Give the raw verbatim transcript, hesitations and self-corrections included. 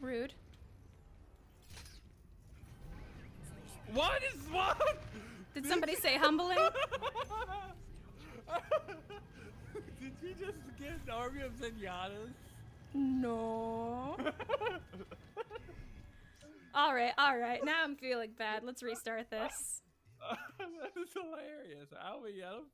Rude. What is what? Did somebody say humbling? Did you just get an army of Zenyatas? No. All right, all right. Now I'm feeling bad. Let's restart this. That is hilarious. How we